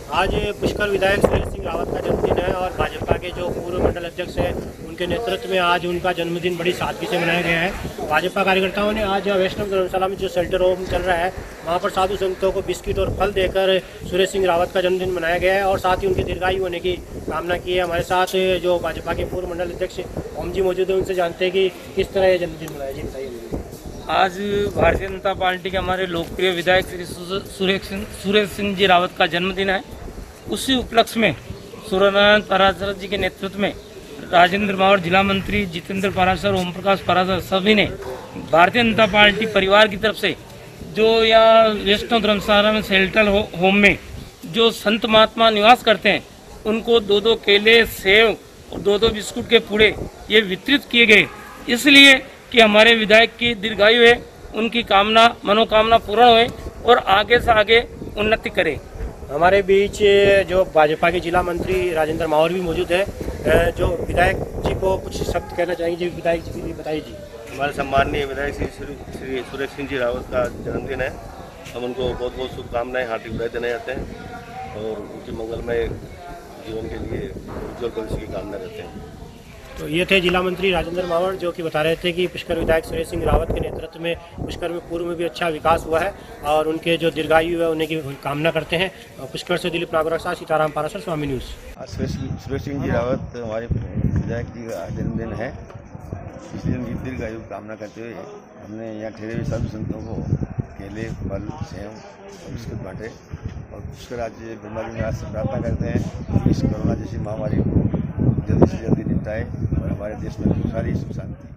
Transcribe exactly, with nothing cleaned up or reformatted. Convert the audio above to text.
आज पुष्कर विधायक सुरेश सिंह रावत का जन्मदिन है और भाजपा के जो पूर्व मंडल अध्यक्ष हैं उनके नेतृत्व में आज उनका जन्मदिन बड़ी सादगी से मनाया गया है। भाजपा कार्यकर्ताओं ने आज वैष्णव धर्मशाला में जो शेल्टर होम चल रहा है वहां पर साधु संतों को बिस्किट और फल देकर सुरेश सिंह रावत का जन्मदिन मनाया गया है और साथ ही उनके दीर्घायु होने की कामना की है। हमारे साथ जो भाजपा के पूर्व मंडल अध्यक्ष ओम जी मौजूद है, उनसे जानते हैं कि किस तरह ये जन्मदिन मनाया जी, बताइए। आज भारतीय जनता पार्टी के हमारे लोकप्रिय विधायक श्री सुरेश सिंह सुरेश सिंह जी रावत का जन्मदिन है। उसी उपलक्ष्य में सूर्यनारायण पाराशर जी के नेतृत्व में राजेंद्र मावर, जिला मंत्री जितेंद्र पाराशर, ओम प्रकाश पाराशर सभी ने भारतीय जनता पार्टी परिवार की तरफ से जो या वैष्णव धर्मशाला में शेल्टर हो, होम में जो संत महात्मा निवास करते हैं उनको दो दो केले, सेव और दो दो बिस्कुट के पूड़े ये वितरित किए गए, इसलिए कि हमारे विधायक की दीर्घायु है, उनकी कामना मनोकामना पूर्ण होए और आगे से आगे उन्नति करे। हमारे बीच जो भाजपा के जिला मंत्री राजेंद्र मावर भी मौजूद है, जो विधायक जी को कुछ शब्द कहना चाहेंगे। विधायक जी के लिए बताइए जी। हमारे सम्माननीय विधायक श्री श्री सुरेश सिंह जी रावत का जन्मदिन है। हम उनको बहुत बहुत शुभकामनाएं, हार्दिक बधाई देने जाते हैं और उनके मंगलमय जीवन के लिए उज्जवल भविष्य की कामना करते हैं। तो ये थे जिला मंत्री राजेंद्र मावर जो कि बता रहे थे कि पुष्कर विधायक सुरेश सिंह रावत के नेतृत्व में पुष्कर में पूर्व में भी अच्छा विकास हुआ है और उनके जो दीर्घायु है उन्हें की कामना करते हैं। पुष्कर से दिलीप नागौर के साथ सीताराम पाराशर, स्वामी न्यूज़। सुरेश सिंह जी रावत हमारे विधायक जी का जन्मदिन है, इसलिए उनकी दीर्घायु की कामना करते हुए हमने यहाँ ठहरे हुए साधु संतों को केले, फल, सेव और बिस्कुट बांटे और पुष्कर आज बीमारी में आज प्रार्थना करते हैं इस कोरोना जैसी महामारी को जल्दी से जल्दी निपटाए और हमारे देश में सारी सुख शांति